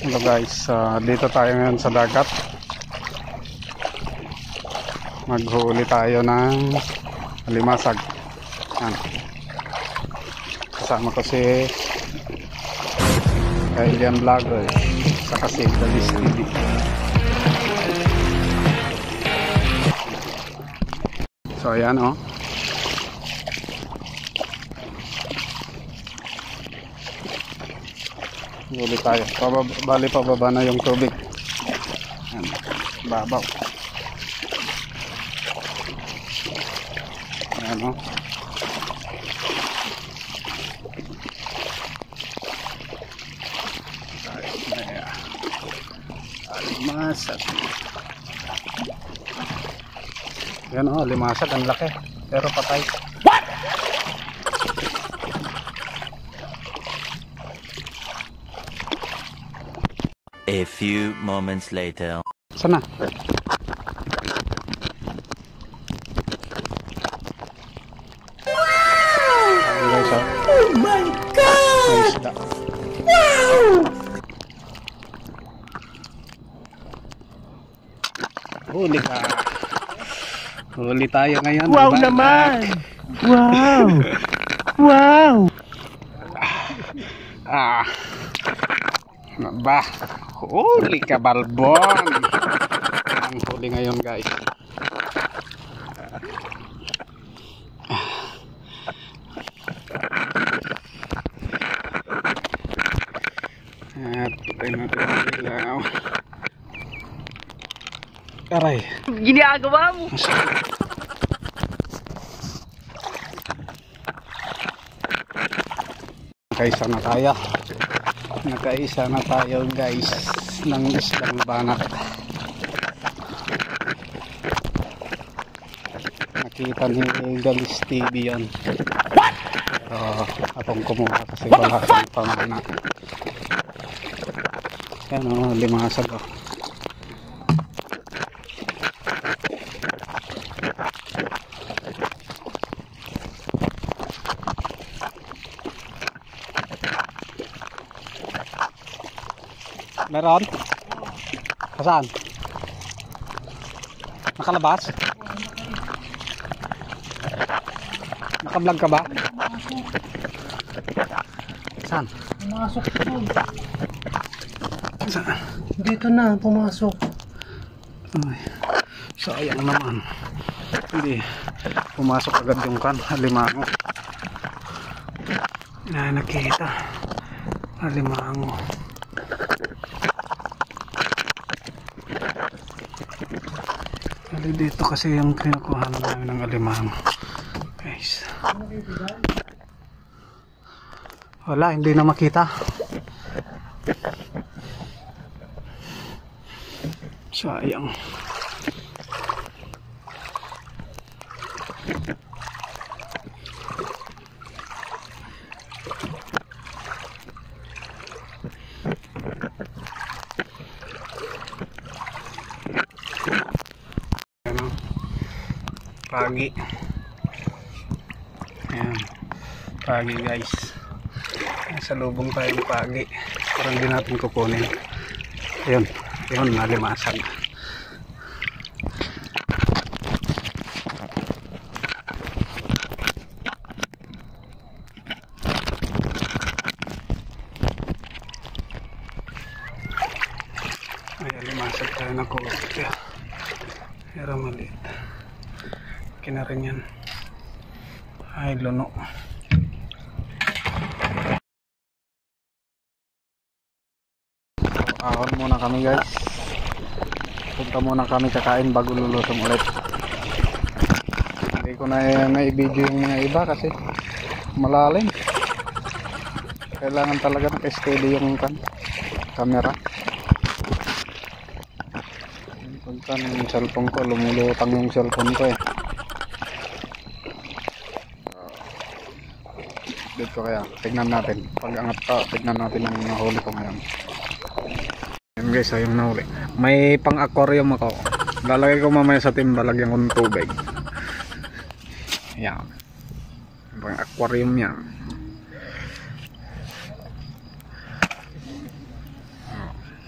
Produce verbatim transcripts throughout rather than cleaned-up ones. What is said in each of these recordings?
Hello guys, uh, dito tayo ngayon sa dagat. Maghuli tayo ng alimasag. Yan. Kasama ko si Kailyan vlogger saka si Ghaliz T V. So ayan oh. Huli tayo. Pababa, bali pababa na yung tubig. Ayan, babaw. Ayan o. Alimasag. Ayan o, alimasag. Ang laki. Pero patay. A few moments later. Sana? Wow! Oh my God! Isda. Wow! Huli ka. Huli tayo ngayon. Wow Back. naman! Wow! Wow! Ah. Ba, huli ka balbon. Ang huli ngayon guys. At patay natin ang ilaw. Aray, Ginagawa mo! nakaisa na tayo. Nakaisa na tayo guys ng isdang banat. Nakita ni Ghaliz T V yan. Pero akong kumuha kasi wala akong pamana. Yan o, limasag o. Meron? Saan? Nakalabas? Nakablog ka ba? Saan? Pumasok po. Saan? Dito na, pumasok. Ay, sayang naman. Hindi pumasok agad yung kan, alimango. Na nakita. Alimango. Dito kasi yung kinukuha namin ng alimango guys. Wala, hindi na makita. Sayang. Pagi. Ayan. Pagi guys. Sa lubong tayong pagi. Parang di natin kukunin. Ayun. Ayun, nalimasag. Ayan, limasag tayo na kulit. Pero maliit. Na rin yan. Ay, luno. So, ahon muna kami guys. Punta muna kami kakain bago lulutong ulit. Hindi ko na na-video yung mga iba kasi malalim. Kailangan talaga naka-steady yung kan camera. Punta yung cellphone ko, lumulutang yung cellphone ko eh. Dito kaya, tignan natin. Pag angat ka, tignan natin ang nahuli ko ngayon. Ayan guys, ayun nahuli. May pang aquarium ako. Lalagay ko mamaya sa timba, lagyan ko ng tubig. Ayan. Pang aquarium yan.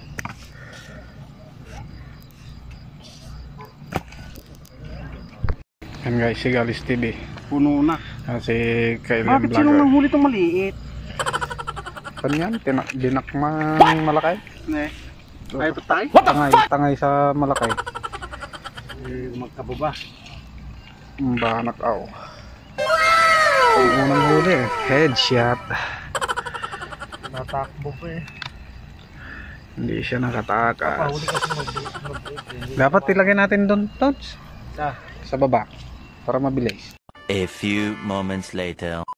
Yan guys, si Ghaliz T V. Puno na. Ah, si Kailyan Bakit sino vlogger. nang huli itong maliit? Ano yan? Tinak dinakmang malakay? Ne. Ay, patay? Tangay, tangay sa malakay. Eh, magkababa. Banak aw. Ang unang huli, headshot. Natakbo pa eh. Hindi siya nakatakas. Pahuli kasi mag-break. Dapat ilagay natin doon, Tots. Sa? Sa baba. Para mabilis. A few moments later.